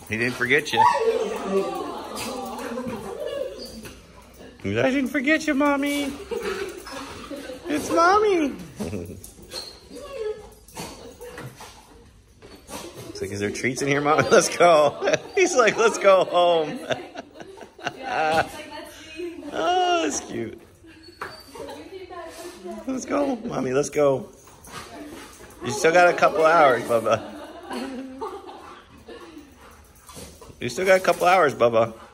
He didn't forget you. I didn't forget you, Mommy. It's Mommy. It's like, is there treats in here, Mommy? Let's go. He's like, let's go home. Oh, that's cute. Let's go, Mommy, let's go. You still got a couple hours, Bubba. You still got a couple hours, Bubba.